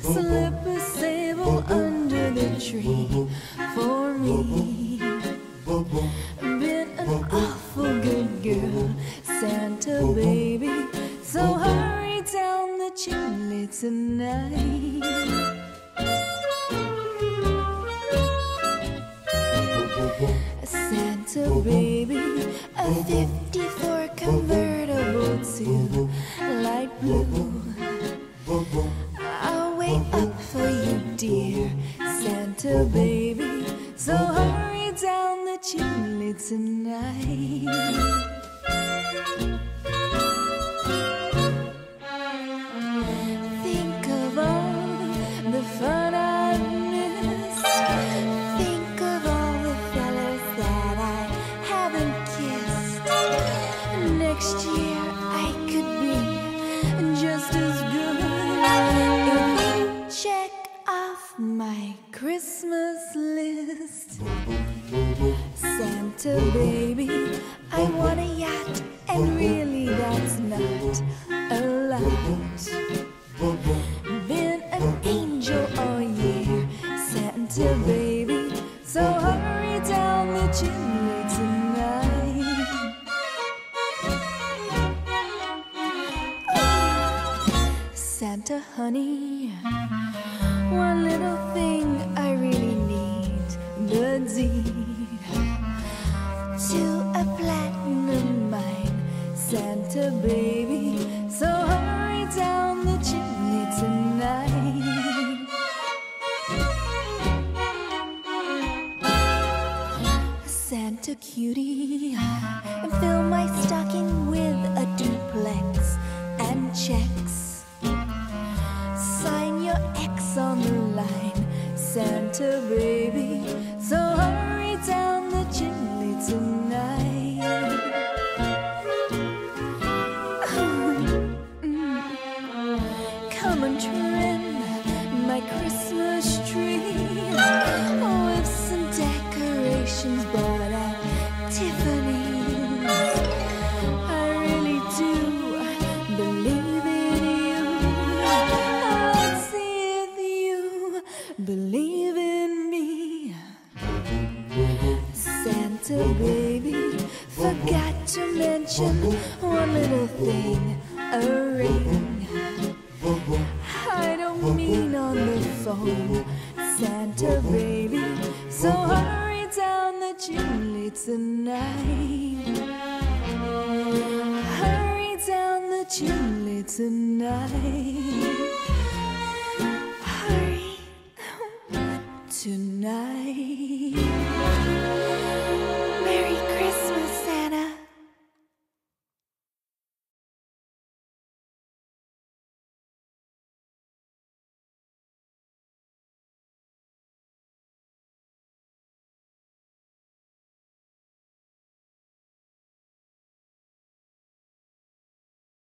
slip a sable under the tree for me. Been an awful good girl, Santa baby, so hurry down the chimney tonight. Santa baby, a 54 convertible to light blue. I'll wait up for you, dear Santa baby, so hurry down the chimney tonight. Think of all the fun I've missed. Think of all the fellas that I haven't kissed. Next year I could be just as good if you check off my Christmas list. Santa baby, I want a yacht, and really that's not a lot. Been an angel all year, Santa baby, so hurry down the chimney tonight. Santa honey, one little thing I really need, the deed to a platinum mine, Santa baby, so hurry down the chimney tonight. Santa cutie, fill my stocking with a duplex and checks. Sign your X on the line, Santa baby, so hurry down the chimney tonight. Come and trim my Christmas tree with some decorations bought at Tiffany's. I really do believe in you. Let's see if you believe in me. Santa baby, forgot to mention one little thing, a ring. I don't mean on the phone, Santa baby, so hurry down the chimney tonight. Hurry down the chimney tonight. Hurry tonight.